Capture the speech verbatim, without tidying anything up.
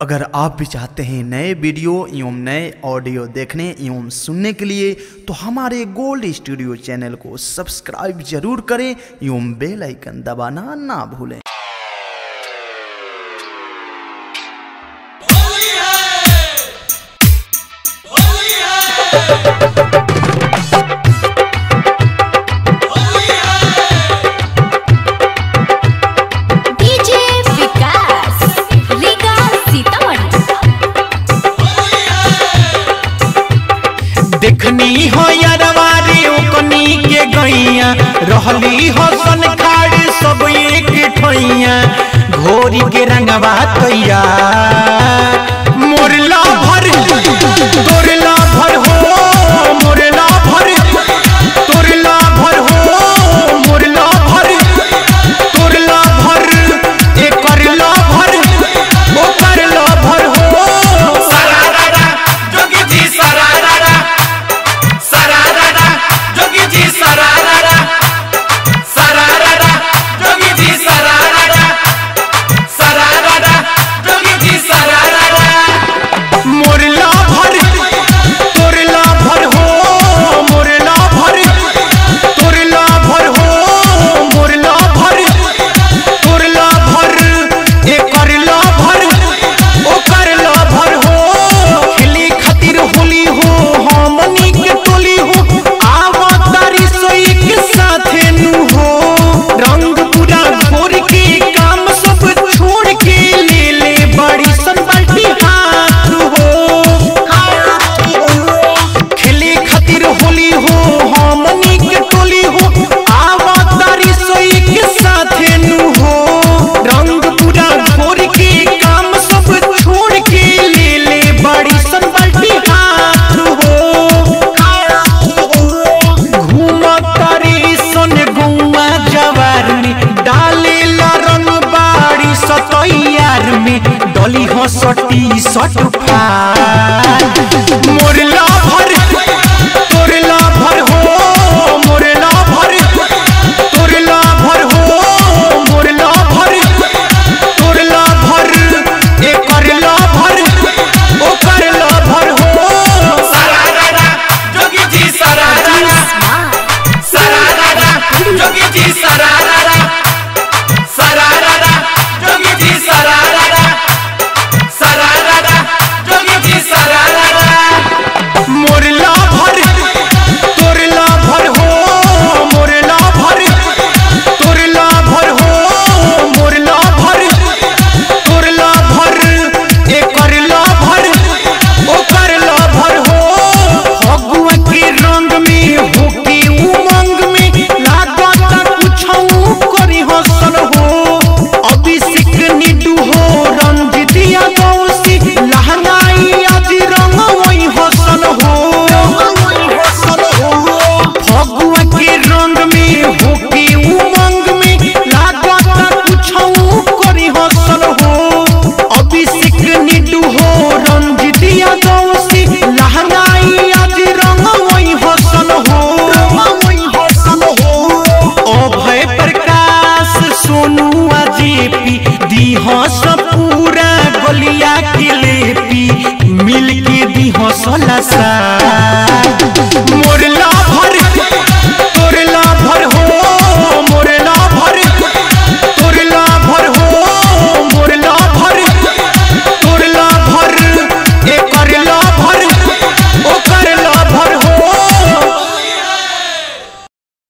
अगर आप भी चाहते हैं नए वीडियो एवं नए ऑडियो देखने एवं सुनने के लिए तो हमारे गोल्ड स्टूडियो चैनल को सब्सक्राइब जरूर करें एवं बेल आइकन दबाना ना भूलें। देखनी हो यारवारी ओकनी के गैया रहली हो सन खाड़ सब एक ठैया घोरी के रंगवा तैया मोरला भर तोरला भर हो मोरला भर तोरला भर हो मोरला भर तोरला भर एकरला भर ओकरला भर हो सरारा जोगी जी सरारा डली हो सटी सट मोरला भर